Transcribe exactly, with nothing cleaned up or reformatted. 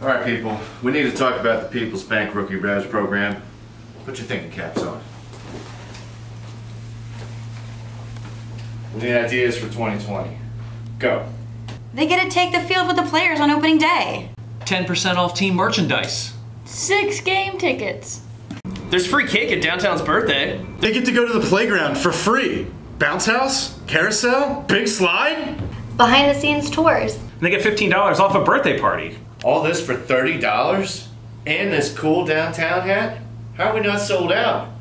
All right, people, we need to talk about the People's Bank Rookie Revs program. Put your thinking caps on. We need ideas for twenty twenty. Go. They get to take the field with the players on opening day. ten percent off team merchandise. Six game tickets. There's free cake at Downtown's birthday. They get to go to the playground for free. Bounce house, carousel, big slide. Behind the scenes tours. And they get fifteen dollars off a birthday party. All this for thirty dollars? And this cool downtown hat? How are we not sold out?